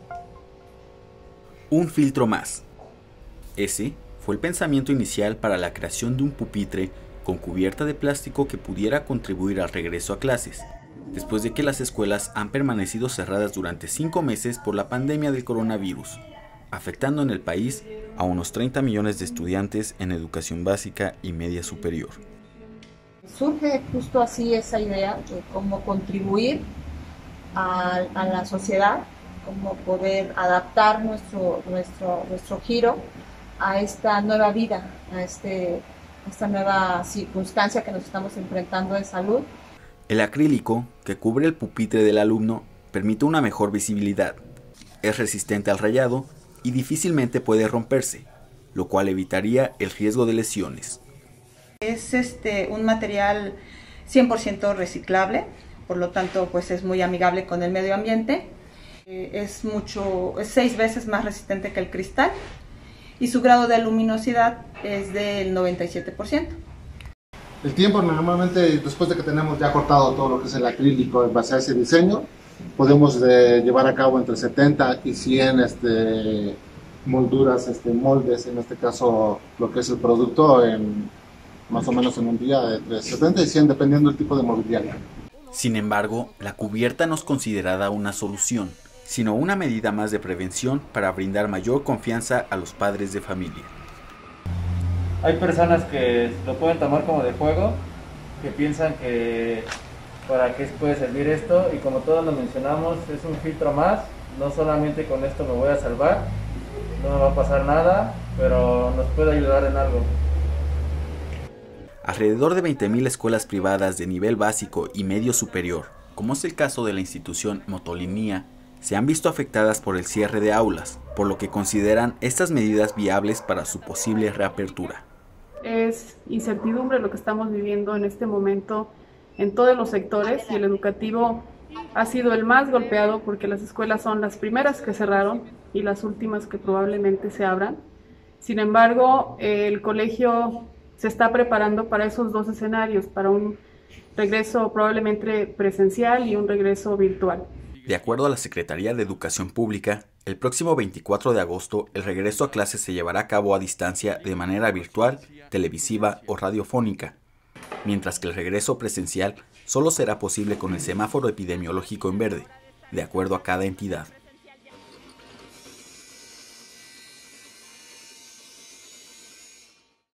Un filtro más. Ese fue el pensamiento inicial para la creación de un pupitre con cubierta de plástico que pudiera contribuir al regreso a clases, después de que las escuelas han permanecido cerradas durante 5 meses por la pandemia del coronavirus, afectando en el país a unos 30 millones de estudiantes en educación básica y media superior. Surge justo así esa idea de cómo contribuir a la sociedad, cómo poder adaptar nuestro giro a esta nueva vida, a esta nueva circunstancia que nos estamos enfrentando de salud. El acrílico que cubre el pupitre del alumno permite una mejor visibilidad, es resistente al rayado y difícilmente puede romperse, lo cual evitaría el riesgo de lesiones. Es un material 100% reciclable, por lo tanto pues es muy amigable con el medio ambiente. Es 6 veces más resistente que el cristal y su grado de luminosidad es del 97%. El tiempo normalmente, después de que tenemos ya cortado todo lo que es el acrílico en base a ese diseño, podemos llevar a cabo entre 70 y 100 molduras, moldes, en este caso lo que es el producto, más o menos en un día, entre 70 y 100 dependiendo del tipo de mobiliario. Sin embargo, la cubierta no es considerada una solución, sino una medida más de prevención para brindar mayor confianza a los padres de familia. Hay personas que lo pueden tomar como de juego, que piensan que para qué puede servir esto, y como todos lo mencionamos, es un filtro más. No solamente con esto me voy a salvar, no me va a pasar nada, pero nos puede ayudar en algo. Alrededor de 20.000 escuelas privadas de nivel básico y medio superior, como es el caso de la institución Motolinía, se han visto afectadas por el cierre de aulas, por lo que consideran estas medidas viables para su posible reapertura. Es incertidumbre lo que estamos viviendo en este momento en todos los sectores, y el educativo ha sido el más golpeado porque las escuelas son las primeras que cerraron y las últimas que probablemente se abran. Sin embargo, el colegio se está preparando para esos dos escenarios, para un regreso probablemente presencial y un regreso virtual. De acuerdo a la Secretaría de Educación Pública, el próximo 24 de agosto el regreso a clases se llevará a cabo a distancia de manera virtual, televisiva o radiofónica, mientras que el regreso presencial solo será posible con el semáforo epidemiológico en verde, de acuerdo a cada entidad.